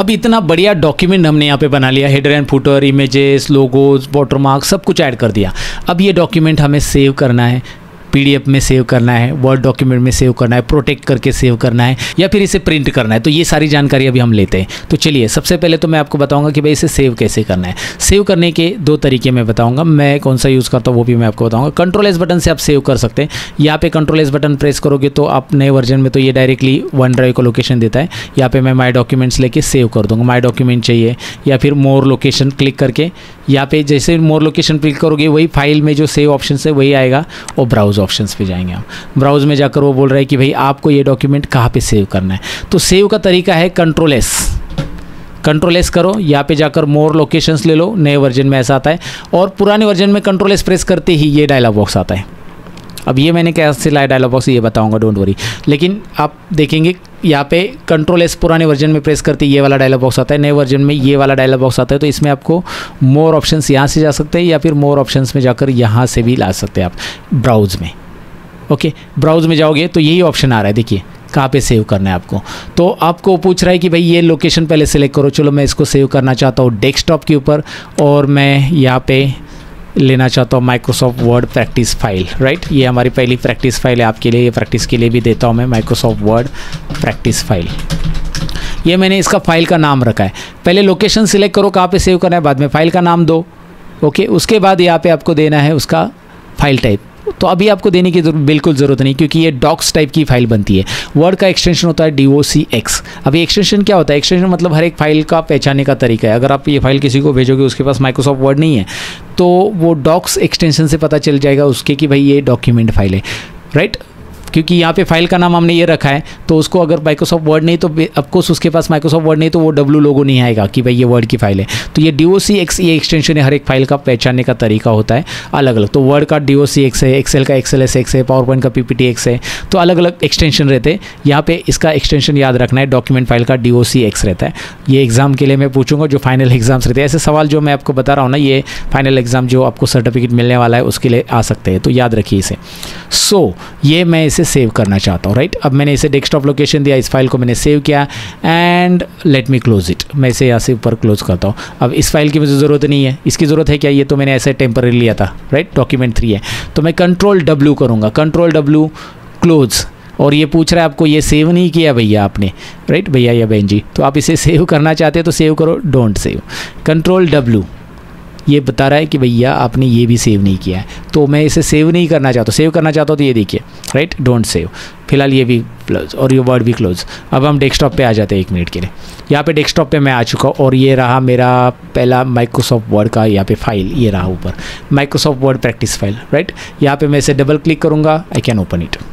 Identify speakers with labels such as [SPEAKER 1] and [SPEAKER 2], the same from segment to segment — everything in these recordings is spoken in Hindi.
[SPEAKER 1] अब इतना बढ़िया डॉक्यूमेंट हमने यहाँ पे बना लिया, header and footer, images, logos, watermark, सब कुछ ऐड कर दिया। अब ये डॉक्यूमेंट हमें सेव करना है, पीडीएफ में सेव करना है, वर्ड डॉक्यूमेंट में सेव करना है, प्रोटेक्ट करके सेव करना है, या फिर इसे प्रिंट करना है। तो ये सारी जानकारी अभी हम लेते हैं। तो चलिए सबसे पहले तो मैं आपको बताऊंगा कि भाई इसे सेव कैसे करना है। सेव करने के दो तरीके मैं बताऊंगा, मैं कौन सा यूज़ करता हूँ वो भी मैं आपको बताऊंगा। कंट्रोल एस बटन से आप सेव कर सकते हैं। यहाँ पे कंट्रोल एस बटन प्रेस करोगे तो आप नए वर्जन में तो ये डायरेक्टली वन ड्राइव का लोकेशन देता है। यहाँ पे मैं माई डॉक्यूमेंट्स लेके सेव कर दूँगा। माई डॉक्यूमेंट चाहिए या फिर मोर लोकेशन क्लिक करके यहाँ पे जैसे मोर लोकेशन क्लिक करोगे वही फाइल में जो सेव ऑप्शन है वही आएगा और ब्राउज ऑप्शन पे जाएंगे। ब्राउज में जाकर वो बोल रहा है कि भाई आपको ये डॉक्यूमेंट कहाँ पे सेव करना है। तो सेव का तरीका है कंट्रोल एस करो, यहाँ पे जाकर मोर लोकेशंस ले लो, नए वर्जन में ऐसा आता है। और पुराने वर्जन में कंट्रोल एस प्रेस करते ही ये डायलॉग बॉक्स आता है। अब ये मैंने कैसे लाया डायलॉग बॉक्स ये बताऊंगा, डोंट वरी। लेकिन आप देखेंगे यहाँ पे कंट्रोल एस पुराने वर्जन में प्रेस करते ये वाला डायलॉग बॉक्स आता है, नए वर्जन में ये वाला डायलॉग बॉक्स आता है। तो इसमें आपको मोर ऑप्शंस यहाँ से जा सकते हैं या फिर मोर ऑप्शंस में जाकर यहाँ से भी ला सकते हैं आप ब्राउज में। ओके, ब्राउज में जाओगे तो यही ऑप्शन आ रहा है, देखिए कहाँ पे सेव करना है आपको। तो आपको पूछ रहा है कि भाई ये लोकेशन पहले सेलेक्ट करो। चलो मैं इसको सेव करना चाहता हूँ डेस्कटॉप के ऊपर, और मैं यहाँ पे लेना चाहता हूँ Microsoft word practice file. Right, ये हमारी पहली प्रैक्टिस फाइल है आपके लिए, ये प्रैक्टिस के लिए भी देता हूँ मैं माइक्रोसॉफ्ट वर्ड प्रैक्टिस फाइल। ये मैंने इसका फाइल का नाम रखा है। पहले लोकेशन सिलेक्ट करो कहाँ पे सेव करना है, बाद में फाइल का नाम दो। ओके, उसके बाद यहाँ पे आपको देना है उसका फाइल टाइप। तो अभी आपको देने की बिल्कुल ज़रूरत नहीं, क्योंकि ये डॉक्स टाइप की फाइल बनती है। वर्ड का एक्सटेंशन होता है docx। अभी एक्सटेंशन क्या होता है? एक्सटेंशन मतलब हर एक फाइल का पहचानने का तरीका है। अगर आप ये फाइल किसी को भेजोगे उसके पास माइक्रोसॉफ्ट वर्ड नहीं है तो वो डॉक्स एक्सटेंशन से पता चल जाएगा उसके कि भाई ये डॉक्यूमेंट फाइल है। राइट, क्योंकि यहाँ पे फाइल का नाम हमने ये रखा है, तो उसको अगर माइक्रोसॉफ्ट वर्ड नहीं तो ऑफकोर्स उसके पास माइक्रोसॉफ्ट वर्ड नहीं तो वो W लोगो नहीं आएगा कि भाई ये वर्ड की फाइल है। तो ये docx ये एक्सटेंशन है, हर एक फाइल का पहचानने का तरीका होता है अलग अलग। तो वर्ड का docx है, एक्सेल का XLSX है, पावर पॉइंट का PPTX है, तो अलग अलग एक्सटेंशन रहते हैं। यहाँ पे इसका एक्सटेंशन याद रखना है, डॉक्यूमेंट फाइल का docx रहता है। ये एग्जाम के लिए मैं पूछूंगा, जो फाइनल एग्जाम्स रहते हैं। ऐसे सवाल जो मैं आपको बता रहा हूँ ना, ये फाइनल एग्जाम जो आपको सर्टिफिकेट मिलने वाला है उसके लिए आ सकते हैं, तो याद रखिए इसे। सो ये मैं इसे सेव करना चाहता हूँ। राइट, अब मैंने इसे डेस्कटॉप लोकेशन दिया, इस फाइल को मैंने सेव किया and let me close it. मैं इसे यहाँ से ऊपर क्लोज करता हूँ। अब इस फाइल की मुझे ज़रूरत नहीं है, इसकी ज़रूरत है क्या? ये तो मैंने ऐसे टेम्पररी लिया था। राइट, डॉक्यूमेंट 3 है, तो मैं कंट्रोल W करूँगा, कंट्रोल W क्लोज। और ये पूछ रहा है आपको ये सेव नहीं किया भैया आपने। राइट भैया या बहन जी, तो आप इसे सेव करना चाहते हैं तो सेव करो, डोंट सेव। कंट्रोल W ये बता रहा है कि भैया आपने ये भी सेव नहीं किया है, तो मैं इसे सेव नहीं करना चाहता। सेव करना चाहता हूँ तो ये देखिए, राइट, डोंट सेव। फिलहाल ये भी क्लोज और ये वर्ड भी क्लोज। अब हम डेस्कटॉप पे आ जाते हैं 1 मिनट के लिए। यहाँ पे डेस्कटॉप पे मैं आ चुका हूँ और ये रहा मेरा पहला माइक्रोसॉफ्ट वर्ड का यहाँ पे फाइल, ये रहा ऊपर Microsoft word practice file. Right, यहाँ पे मैं इसे डबल क्लिक करूँगा, आई कैन ओपन इट।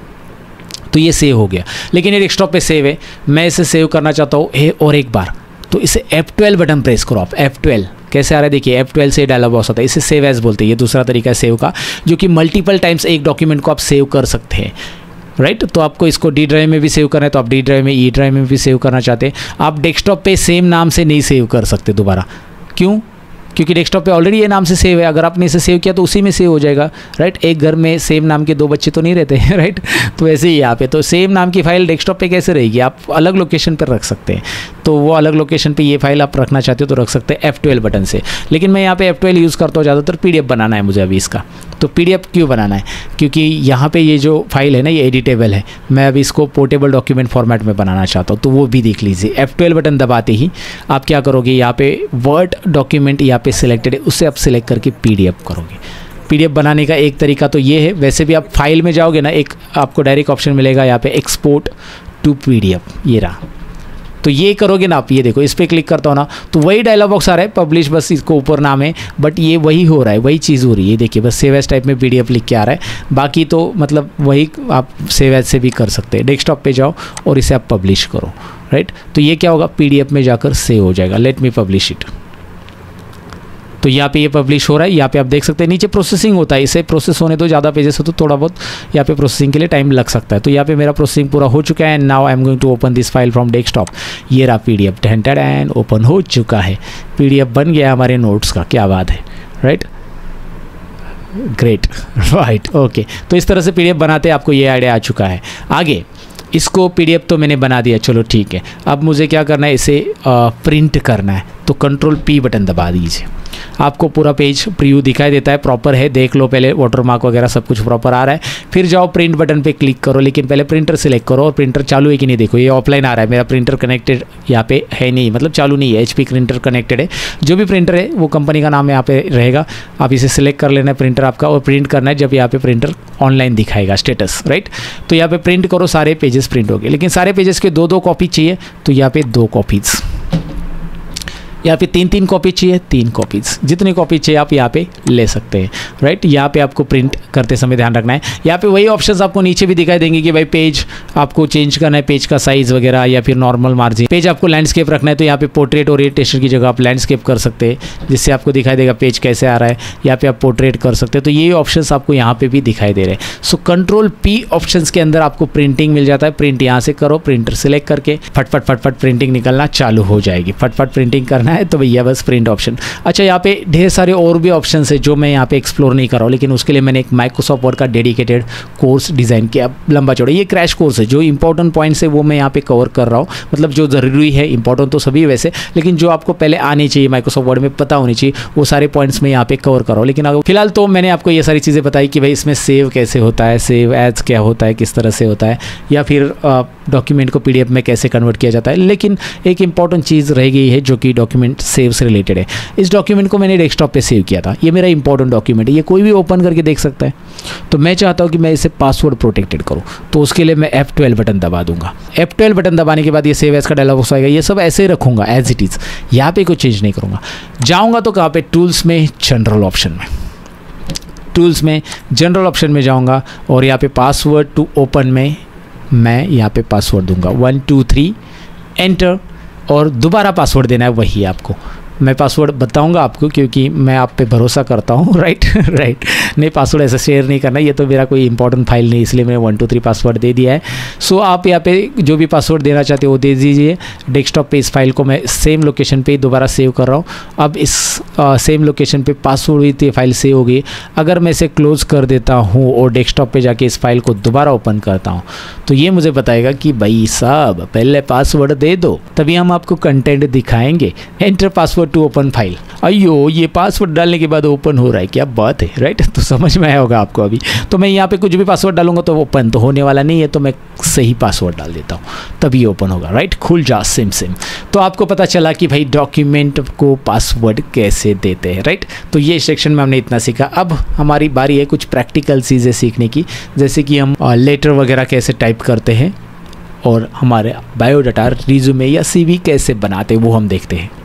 [SPEAKER 1] तो ये सेव हो गया, लेकिन ये डेस्कटॉप पे सेव है। मैं इसे सेव करना चाहता हूँ और एक बार, तो इसे F12 बटन प्रेस करो आप। F12 कैसे आ रहा है देखिए, F12 से डायलॉग बॉक्स आता है, इसे सेव एज बोलते हैं। ये दूसरा तरीका है सेव का, जो कि मल्टीपल टाइम्स एक डॉक्यूमेंट को आप सेव कर सकते हैं। राइट, तो आपको इसको D ड्राइव में भी सेव करना है तो आप D ड्राइव में, E ड्राइव में भी सेव करना चाहते हैं। आप डेस्कटॉप पे सेम नाम से नहीं सेव कर सकते दोबारा। क्यों? क्योंकि डेस्कटॉप पे ऑलरेडी ये नाम से सेव है। अगर आपने इसे सेव किया तो उसी में सेव हो जाएगा। राइट, एक घर में सेम नाम के 2 बच्चे तो नहीं रहते हैं। राइट, तो ऐसे ही यहाँ पे तो सेम नाम की फाइल डेस्कटॉप पे कैसे रहेगी? आप अलग लोकेशन पर रख सकते हैं। तो वो अलग लोकेशन पे ये फाइल आप रखना चाहते हो तो रख सकते हैं F12 बटन से। लेकिन मैं यहाँ पे F12 यूज़ करता हूँ ज़्यादातर। PDF बनाना है मुझे अभी इसका, तो PDF क्यों बनाना है? क्योंकि यहाँ पे ये जो फाइल है ना ये एडिटेबल है। मैं अभी इसको पोर्टेबल डॉक्यूमेंट फॉर्मेट में बनाना चाहता हूँ, तो वो भी देख लीजिए। F12 बटन दबाते ही आप क्या करोगे, यहाँ पे वर्ड डॉक्यूमेंट यहाँ पे सिलेक्टेड है, उससे आप सिलेक्ट करके PDF करोगे। PDF बनाने का एक तरीका तो ये है। वैसे भी आप फाइल में जाओगे ना, एक आपको डायरेक्ट ऑप्शन मिलेगा यहाँ पे एक्सपोर्ट टू PDF, ये रहा। तो ये करोगे ना आप, ये देखो इस पर क्लिक करता हो ना तो वही डायलॉग बॉक्स आ रहा है, पब्लिश बस इसको ऊपर नाम है, बट ये वही हो रहा है, वही चीज़ हो रही है। देखिए बस सेव एज टाइप में PDF लिख के आ रहा है। बाकी तो मतलब वही आप सेव एज से भी कर सकते हैं। डेस्कटॉप पे जाओ और इसे आप पब्लिश करो। राइट, तो ये क्या होगा, PDF में जाकर सेव हो जाएगा। Let me publish it. तो यहाँ पे ये पब्लिश हो रहा है। यहाँ पे आप देख सकते हैं नीचे प्रोसेसिंग होता है, इसे प्रोसेस होने दो, ज़्यादा पेजेस हो तो थोड़ा बहुत यहाँ पे प्रोसेसिंग के लिए टाइम लग सकता है। तो यहाँ पे मेरा प्रोसेसिंग पूरा हो चुका है। Now I am going to open this file from desktop. ये रहा PDF, टेंटेड एंड ओपन हो चुका है। PDF बन गया हमारे नोट्स का, क्या बात है। Right, great. राइट, ओके, तो इस तरह से PDF बनाते आपको ये आइडिया आ चुका है। आगे इसको PDF तो मैंने बना दिया, चलो ठीक है। अब मुझे क्या करना है, इसे प्रिंट करना है, तो Ctrl+P बटन दबा दीजिए। आपको पूरा पेज प्रीव्यू दिखाई देता है, प्रॉपर है, देख लो पहले, वाटरमार्क वगैरह सब कुछ प्रॉपर आ रहा है। फिर जाओ प्रिंट बटन पे क्लिक करो, लेकिन पहले प्रिंटर सेलेक्ट करो और प्रिंटर चालू है कि नहीं देखो। ये ऑफलाइन आ रहा है, मेरा प्रिंटर कनेक्टेड यहाँ पे है नहीं, मतलब चालू नहीं है, HP प्रिंटर कनेक्टेड है। जो भी प्रिंटर है वो कंपनी का नाम यहाँ पे रहेगा, आप इसे सिलेक्ट कर लेना है प्रिंटर आपका, और प्रिंट करना है जब यहाँ पे प्रिंटर ऑनलाइन दिखाएगा स्टेटस, राइट। तो यहाँ पे प्रिंट करो, सारे पेजेस प्रिंट हो गए। लेकिन सारे पेजेस के 2-2 कॉपी चाहिए, तो यहाँ पे 2 कॉपीज़, यहाँ पे 3-3 कॉपी चाहिए, 3 कॉपीज़, जितनी कॉपी चाहिए आप यहाँ पे ले सकते हैं, राइट। यहाँ पे आपको प्रिंट करते समय ध्यान रखना है। यहाँ पे वही ऑप्शंस आपको नीचे भी दिखाई देंगे कि भाई पेज आपको चेंज करना है, पेज का साइज़ वगैरह, या फिर नॉर्मल मार्जिन। पेज आपको लैंडस्केप रखना है, तो यहाँ पे पोर्ट्रेट ओरिएंटेशन की जगह आप लैंडस्केप कर सकते हैं, जिससे आपको दिखाई देगा पेज कैसे आ रहा है। यहाँ पे आप पोर्ट्रेट कर सकते हैं, तो ये ऑप्शंस आपको यहाँ पे भी दिखाई दे रहे हैं। सो Ctrl+P ऑप्शंस के अंदर आपको प्रिंटिंग मिल जाता है। प्रिंट यहाँ से करो, प्रिंटर सेलेक्ट करके फटफट प्रिंटिंग निकलना चालू हो जाएगी। फटफट प्रिंटिंग करना है तो भैया बस प्रिंट ऑप्शन। अच्छा, यहाँ पे ढेर सारे और भी ऑप्शन है जो मैं यहाँ पे एक्सप्लोर नहीं कर रहा हूँ, लेकिन उसके लिए मैंने एक माइक्रोसॉफ्ट वर्ड का डेडिकेटेड कोर्स डिज़ाइन किया, लंबा चौड़ा। ये क्रैश कोर्स है, जो इंपॉर्टेंट पॉइंट्स है वो मैं यहाँ पे कवर कर रहा हूँ, मतलब जो ज़रूरी है, इंपॉर्टेंट तो सभी वैसे, लेकिन जो आपको पहले आनी चाहिए, माइक्रोसॉफ्ट वर्ड में पता होनी चाहिए, वो सारे पॉइंट्स मैं यहाँ पे कवर कर रहा हूँ। लेकिन अगर फिलहाल तो मैंने आपको ये सारी चीज़ें बताई कि भाई इसमें सेव कैसे होता है, सेव एज क्या होता है, किस तरह से होता है, या फिर डॉक्यूमेंट को PDF में कैसे कन्वर्ट किया जाता है। लेकिन एक इंपॉर्टेंट चीज़ रह गई है जो कि डॉक्यूमेंट सेव से रिलेटेड है। इस डॉक्यूमेंट को मैंने डेस्कटॉप पे सेव किया था, ये मेरा इंपॉर्टेंट डॉक्यूमेंट है, ये कोई भी ओपन करके देख सकता है। तो मैं चाहता हूँ कि मैं इसे पासवर्ड प्रोटेक्टेड करूँ, तो उसके लिए मैं F12 बटन दबा दूंगा। F12 बटन दबाने के बाद ये सेव एज का डायलॉग बॉक्स आएगा, ये सब ऐसे ही रखूँगा एज इट इज़, यहाँ पे कोई चेंज नहीं करूँगा। जाऊँगा तो कहाँ पे, टूल्स में, जनरल ऑप्शन में, टूल्स में जनरल ऑप्शन में जाऊँगा और यहाँ पे पासवर्ड टू ओपन में मैं यहाँ पे पासवर्ड दूंगा 1 2 3 एंटर, और दोबारा पासवर्ड देना है वही आपको। मैं पासवर्ड बताऊंगा आपको क्योंकि मैं आप पे भरोसा करता हूँ, राइट। नहीं, पासवर्ड ऐसे शेयर नहीं करना, ये तो मेरा कोई इंपॉर्टेंट फाइल नहीं, इसलिए मैंने 1 2 3 पासवर्ड दे दिया है। सो आप यहाँ पे जो भी पासवर्ड देना चाहते हो वो दे दीजिए। डेस्कटॉप पे इस फाइल को मैं सेम लोकेशन पे दोबारा सेव कर रहा हूँ। अब इस सेम लोकेशन पे पासवर्ड हुई थी, फाइल सेव होगी। अगर मैं इसे क्लोज़ कर देता हूँ और डेस्कटॉप पे जाके इस फाइल को दोबारा ओपन करता हूँ, तो ये मुझे बताएगा कि भाई साहब पहले पासवर्ड दे दो, तभी हम आपको कंटेंट दिखाएंगे। Enter password to open file. अयो, ये पासवर्ड डालने के बाद ओपन हो रहा है, क्या बात है, राइट। तो समझ में आया होगा आपको अभी। तो मैं यहाँ पे कुछ भी पासवर्ड डालूंगा तो ओपन तो होने वाला नहीं है, तो मैं सही पासवर्ड डाल देता हूँ, तभी ओपन होगा, राइट। खुल जा सिम। तो आपको पता चला कि भाई डॉक्यूमेंट को पासवर्ड कैसे देते हैं, राइट। तो ये सेक्शन में हमने इतना सीखा। अब हमारी बारी है कुछ प्रैक्टिकल चीज़ें सीखने की, जैसे कि हम लेटर वगैरह कैसे टाइप करते हैं और हमारे बायोडाटा, रिज्यूमे या CV कैसे बनाते हैं, वो हम देखते हैं।